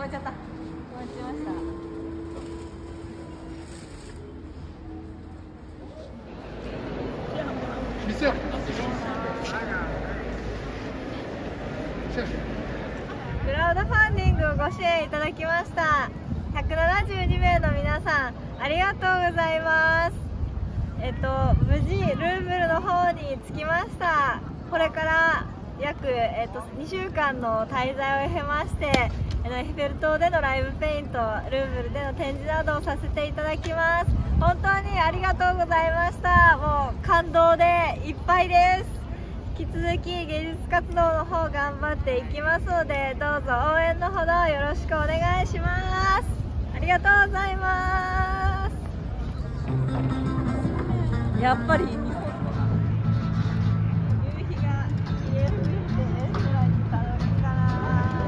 まっちゃった。止まっちゃいました。クラウドファンディングをご支援いただきました172名の皆さん、ありがとうございます。無事ルーブルの方に着きました。これから約、2週間の滞在を経まして、エッフェル塔でのライブペイント、ルーブルでの展示などをさせていただきます。本当にありがとうございました。もう感動でいっぱいです。引き続き芸術活動の方頑張っていきますので、どうぞ応援のほどよろしくお願いします。ありがとうございます。やっぱり日本の夕日が消えすぎて空にたどり着かない。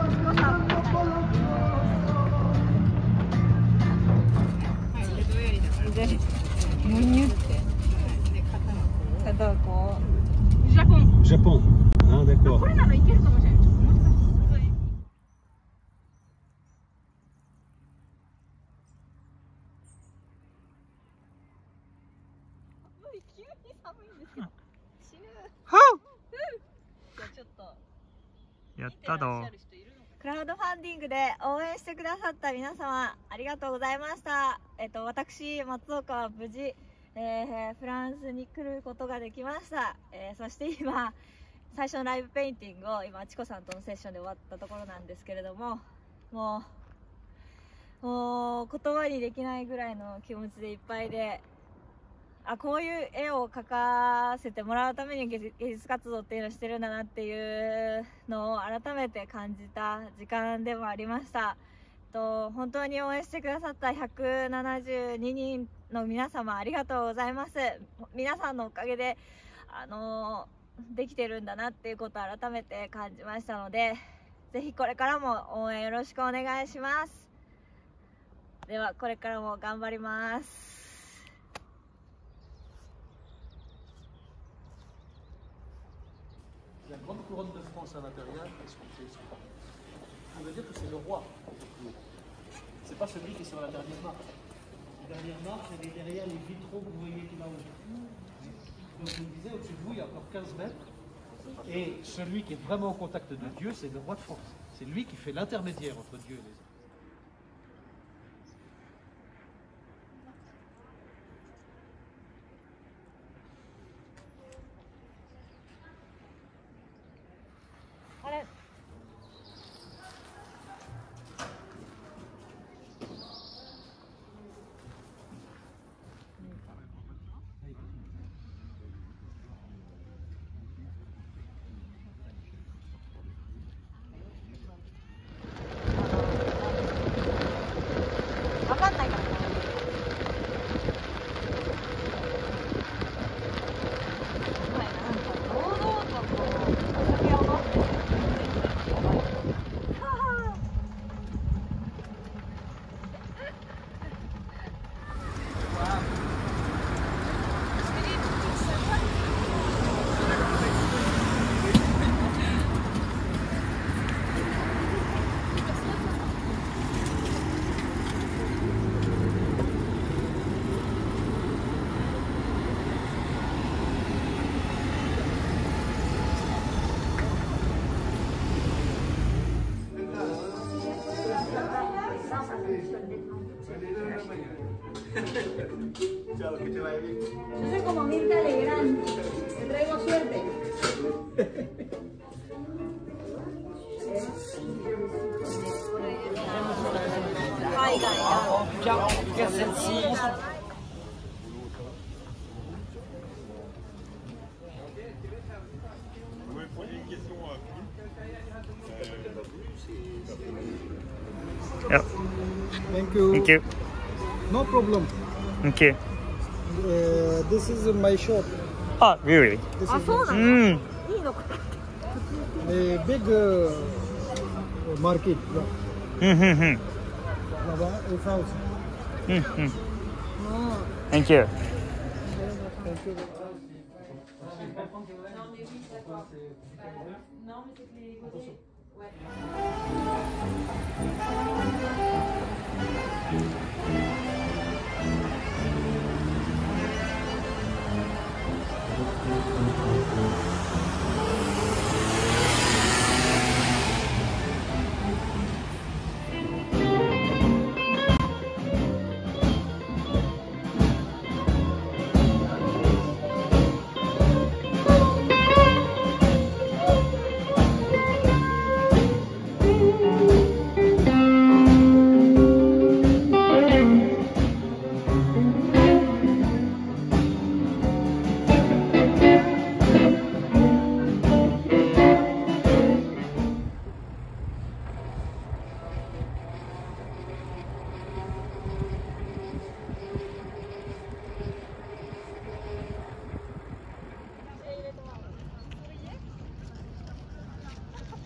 むにゅって肩をこうジャポン。ジャポン。あ、でこれならいけるかもしれない。急に寒いんですよ。死ぬ。じゃあちょっとやったど。クラウドファンディングで応援してくださった皆様、ありがとうございました。私松岡は無事、フランスに来ることができました。そして今最初のライブペインティングを今チコさんとのセッションで終わったところなんですけれども、もう言葉にできないぐらいの気持ちでいっぱいで、こういう絵を描かせてもらうために芸術活動っていうのをしてるんだなっていうのを改めて感じた時間でもありました。本当に応援してくださった172人の皆様、ありがとうございます。皆さんのおかげでできてるんだなっていうことを改めて感じましたので、ぜひこれからも応援よろしくお願いします。ではこれからも頑張ります。 Il y a une grande couronne de France à l'intérieur, est-ce qu'on sait ça? On veut dire que c'est le roi. C'est pas celui qui est sur la dernière marche. La dernière marche, elle est derrière les vitraux que vous voyez tout là-haut. Donc je vous disais, au-dessus de vous, il y a encore 15 mètres. Et celui qui est vraiment au contact de Dieu, c'est le roi de France. C'est lui qui fait l'intermédiaire entre Dieu et les hommes. Yo soy como Mirta Legrand, te traigo suerte. Bien, celle-ci. Vous pouvez poser une question à Yep. Thank you. Thank you. No problem. Thank you. This is my shop. Oh, really? This is Mm. a big market. Mm-hmm. France. Mm-hmm. Thank you. Thank you. Non, mais c'est que les côtés. Ouais.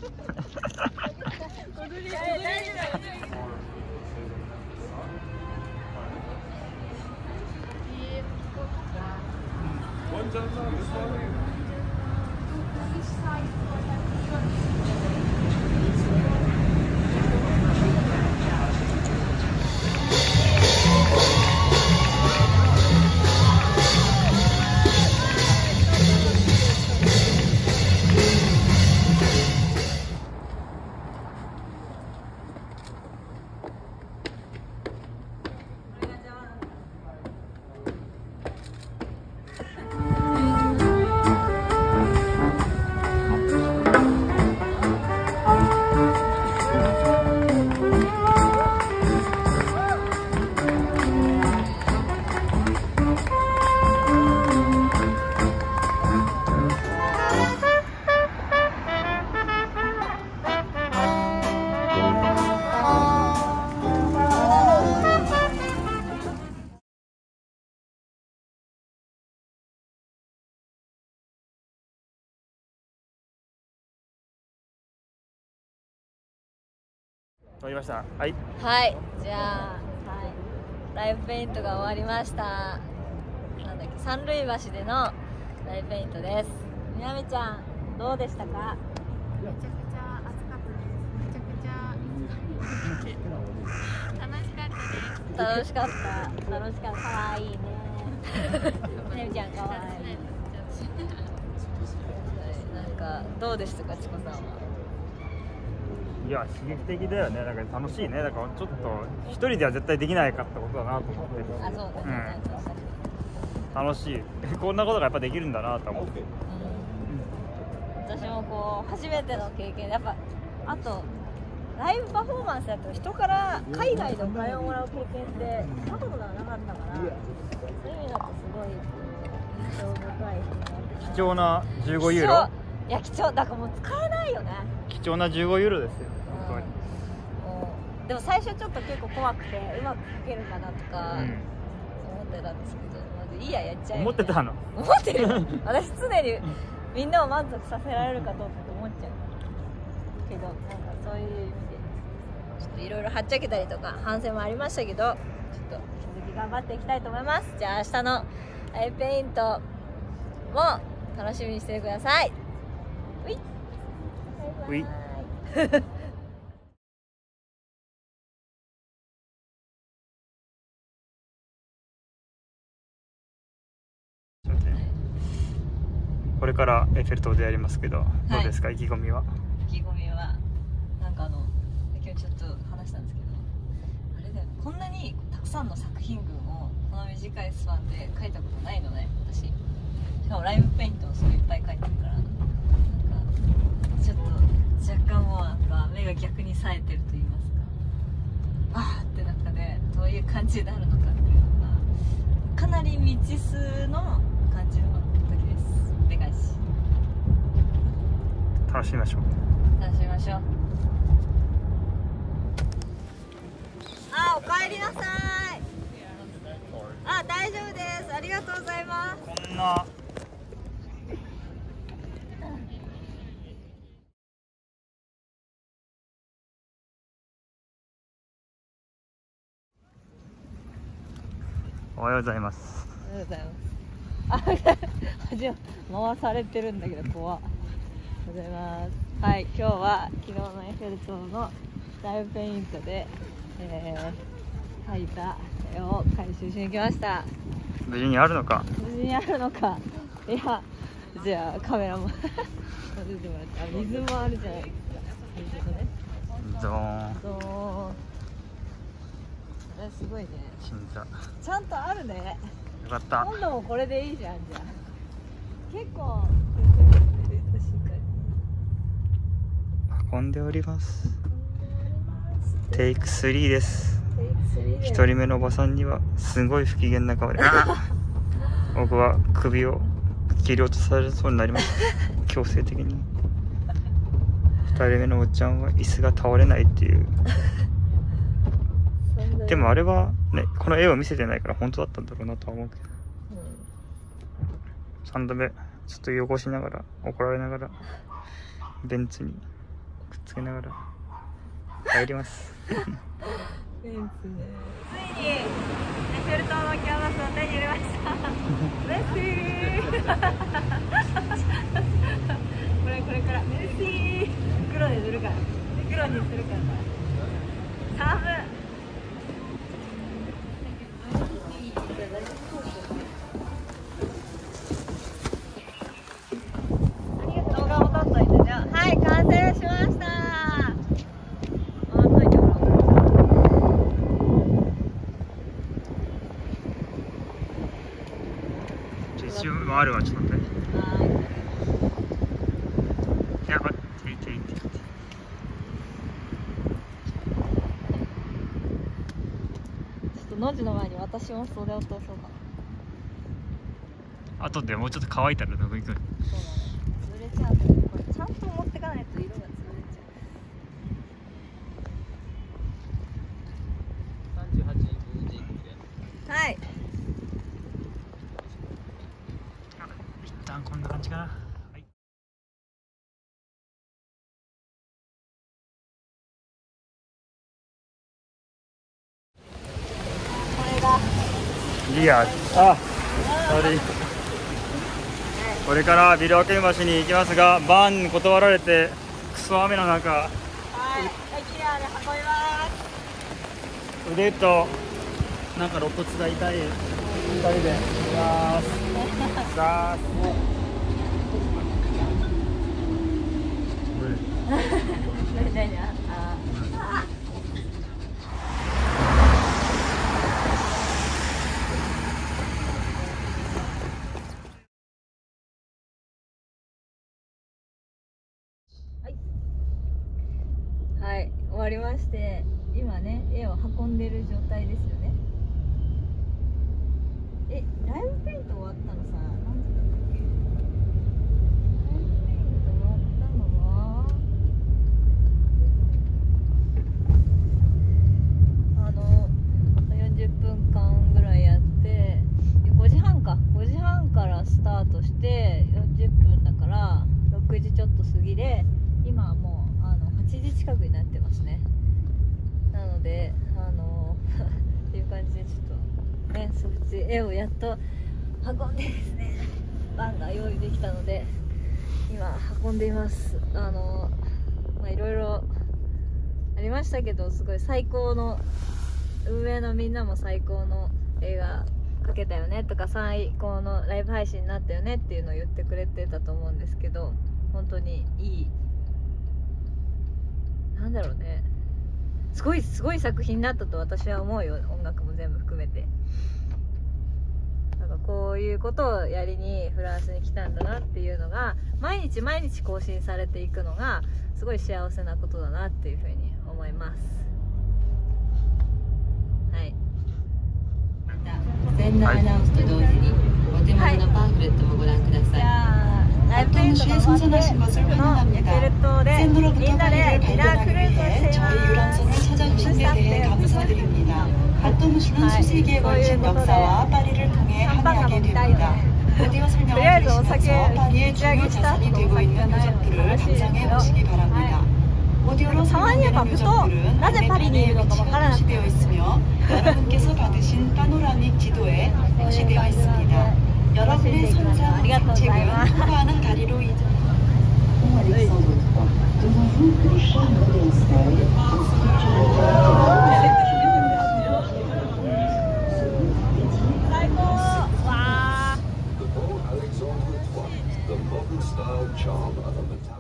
終わりました。はい。 はい、じゃあ、はい、ライブペイントが終わりました。なんだっけ、三塁橋でのライブペイントです。みなみちゃん、どうでしたか？ めちゃくちゃ暑かったです。めちゃくちゃ楽しかったです。 楽しかった。かわいいね。みなみちゃんかわいい。なんかどうでしたか、ちこさんは？ いや、刺激的だよね。なんか楽しいね。だからちょっと一人では絶対できないかったことだなと思ってる。 あ、そうだね。 楽しい。こんなことがやっぱできるんだなと思って。 私もこう初めての経験で、やっぱあとライブパフォーマンスだと人から海外でお金をもらう経験ってしたことがなかったから、そういう意味だとすごい印象深い。 貴重な15ユーロ。 いや、貴重だからもう使えないよね。貴重な15ユーロですよ。本当に。でも最初ちょっと結構怖くてうまく書けるかなとか思ってたんですけど、いいや、やっちゃえ。 思ってたの？ 思ってる。私常にみんなを満足させられるかどうかと思っちゃうけど、なんかそういう意味でちょっといろいろはっちゃけたりとか反省もありましたけど、ちょっと引き続き頑張っていきたいと思います。じゃあ明日のライブペイントも楽しみにしててください。うい。 うい。これからエッフェル塔でやりますけど、どうですか、意気込みは？ 意気込みはなんか今日ちょっと話したんですけど、あれだよね、こんなにたくさんの作品群をこの短いスパンで描いたことないのね、私。しかもライブペイントをすごいいっぱい描いてるから、なんかちょっと若干もうなんか目が逆に冴えてると言いますか、あーって中でどういう感じになるのかっていうのがかなり未知数の感じの時です。でかいし楽しみましょう。 楽しみましょう。あ、おかえりなさい。あ、大丈夫です。ありがとうございます。 こんなおはようございます。 おはようございます。あ、回されてるんだけど怖っ。おはようございます。はい、今日は昨日のエッフェル塔のライブペイントで、描いた絵を回収しに来ました。 無事にあるのか？ 無事にあるのか。いや、じゃあカメラも出てもらって、あ、水もあるじゃないですか。水とね。 ゾーン。 ゾーン。これすごいね。ちゃんとあるね。 よかった。 今度もこれでいいじゃん。じゃあ結構運んでおります。テイク3です。1人目のおばさんにはすごい不機嫌な顔で僕は首を切り落とされそうになりました強制的に。2人目のおっちゃんは椅子が倒れないっていうでもあれはね、この絵を見せてないから本当だったんだろうなとは思うけど、3度目ちょっと汚しながら怒られながらベンツにくっつけながら帰ります。 ついにエッフェル塔のキャンバスを手に入れました。メッシーこれからメッシー黒にするから寒い。動画も撮っといてじゃあ。はい、完成しました。 一応あるわ、ちょっと待って。やばい、ていていていて。 ちょっとノジの前に私も袖を通そうかな。 あとでもうちょっと乾いたらどこ行く？ そうだね。潰れちゃう。これちゃんと持ってかないと色が潰れちゃう。はい。 一旦こんな感じかな。はい。 これがリア、これからビルアケン橋に行きますが、バンに断られてクソ雨の中、 はい、リアで運びます。 腕となんか肋骨が痛い2人で行きます。さあはい、終わりまして、今ね、絵を運んでる状態ですよね。ライブペイント終わったのさ、何時だったっけ？ライブペイント終わったのは40分間ぐらいやって、5時半からスタートして40分だから6時ちょっと過ぎで、今はもう8時近くになってますね。なのでっていう感じで、ちょっとね、そっち絵をやっと運んでですね、バンが用意できたので今運んでいます。いろいろありましたけど、すごい最高の、運営のみんなも最高の映画描けたよねとか、最高のライブ配信になったよねっていうのを言ってくれてたと思うんですけど、本当にいい、なんだろうね、すごい作品になったと私は思うよ。音楽も全部含めて、なんかこういうことをやりにフランスに来たんだなっていうのが毎日更新されていくのがすごい幸せなことだなっていうふうに思います。はい。 全裸アナウンスと同時にお手元のパンフレットもご覧ください。 ライブペイントが終わってのエッフェル塔でみんなでミラークルーズをしています。そういうことでシャンパンが飲みたいよね。とりあえずお酒打ち上げした後のお酒がないので悲しいですけど、たまにやっぱふとなぜパリにいるのかわからなくて 여러분의 선상 정책은 허가하는 다리로 와. The modern style charm of a metallic